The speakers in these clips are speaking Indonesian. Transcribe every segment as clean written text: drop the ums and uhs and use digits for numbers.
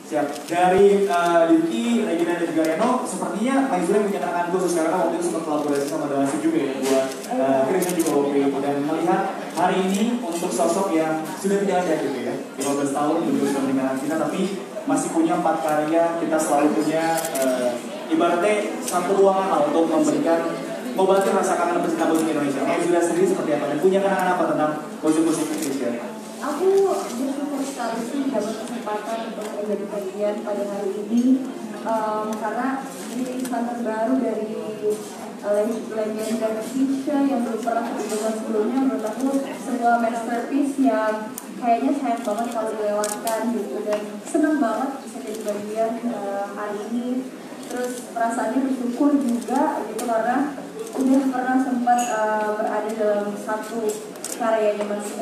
Siap. Dari Yuki, Regina dan juga Reno, sepertinya Maizura punya kenangan khusus karena waktu itu sempat kolaborasi sama Dawasi juga ya buat Christian juga waktu itu. Dan melihat hari ini untuk sosok yang sudah tidak ada gitu ya, 15 tahun juga sudah meninggalkan kita, tapi masih punya 4 karya, kita selalu punya ibaratnya satu ruangan lah untuk memberikan mengobati rasa kangen pecinta musik Indonesia. Maizura sendiri seperti apa dan punya kenangan apa tentang musik-musik Indonesia? Aku bersyukur sekali sih dapat kesempatan untuk menjadi bagian pada hari ini karena ini insan terbaru dari legend dan Kisha yang belum pernah terdengar sebelumnya. Menurut aku sebuah masterpiece yang kayaknya sayang banget kalau dilewatkan gitu, dan senang banget bisa jadi bagian hari ini. Terus perasaannya bersyukur juga gitu karena udah pernah sempat berada dalam satu karyanya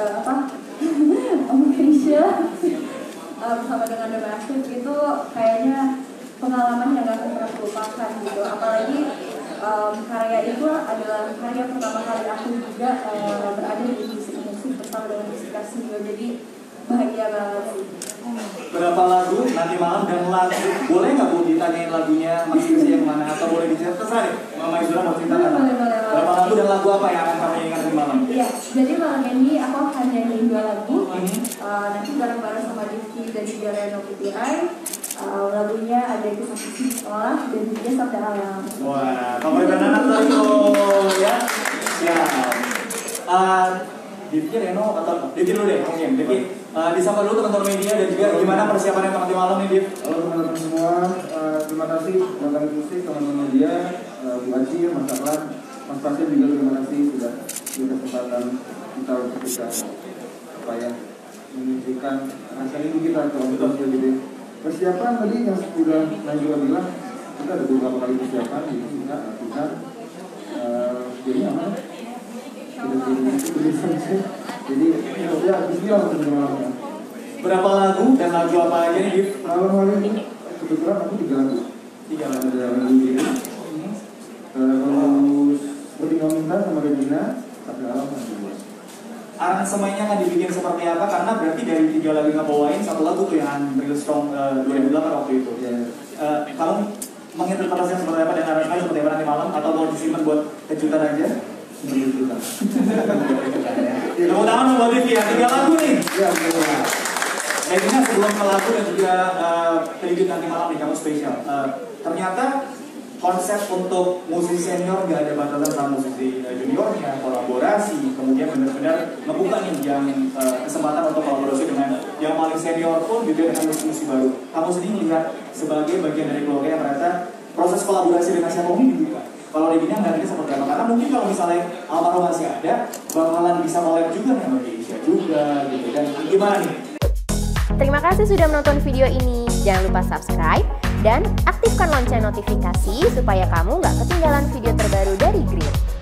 Om Krisya bersama dengan The Massive. Itu kayaknya pengalaman yang gak akan pernah lupakan gitu, apalagi karya itu adalah karya pertama kali aku juga berada di musik bersama dengan Jessica Singo, jadi bahagia banget sih. Berapa lagu nanti malam dan lagu boleh nggak Bu ditanyain lagunya masing-masing yang mana atau boleh diceritain terserah deh, Mama Maizura mau ceritakan berapa lagu dan lagu apa yang akan kamu ingat di malam? Iya, jadi malam ini aku akan nyanyiin 2 lagu nanti bareng-bareng sama Divki dan juga Reno PTI. Lagunya ada itu Satu Sekolah dan juga Sabda Alam. Wah, favorit anak tadi ya. Siap. Divki, Reno atau Divki dulu deh mungkin. Divki disapa dulu teman-teman media dan juga gimana persiapannya untuk nanti malam nih, Div? Halo teman-teman semua, terima kasih teman-teman musik, teman-teman media, Bu Aci, Mas Aklan, Mas Pasien juga terima kasih sudah beri kesempatan kita untuk bisa menunjukkan rasa rindu kita ke untuk jadi persiapan tadi yang sudah Maizura bilang, kita ada beberapa kali persiapan jadi kita jadi aman. Jadi ya bismillah untuk malamnya. Berapa lagu dan lagu apa aja nih, Div? Malam ini kebetulan aku 3 lagu. 3 lagu. Ada lagu ini. Terus Seperti Kau Minta sama Regina, Sabda Alam dan juga. Aransemennya akan dibikin seperti apa? Karena berarti dari 3 lagu yang bawain 1 lagu tuh yang rilis tahun 2008 waktu itu. Kamu menginterpretasikan seperti apa dan aransemennya seperti apa nanti malam atau mau disimpan buat kejutan aja? Berjuta. Tepuk tangan buat Div ya, 3 lagu nih. Ya, benar. Regina sebelum ke lagu dan juga tribute nanti malam di kamu spesial. Ternyata konsep untuk musisi senior gak ada batasan sama musisi juniornya, kolaborasi, kemudian benar-benar ngebuka nih yang kesempatan untuk kolaborasi dengan yang paling senior pun juga dengan musisi baru. Kamu sendiri melihat sebagai bagian dari keluarga yang ternyata proses kolaborasi dengan siapa pun dibuka. Kalau Regina nggak seperti apa? Karena mungkin kalau misalnya almarhum masih ada, bakalan bisa collab juga dengan Indonesia juga gitu. Dan gimana nih? Terima kasih sudah menonton video ini. Jangan lupa subscribe dan aktifkan lonceng notifikasi supaya kamu nggak ketinggalan video terbaru dari Green.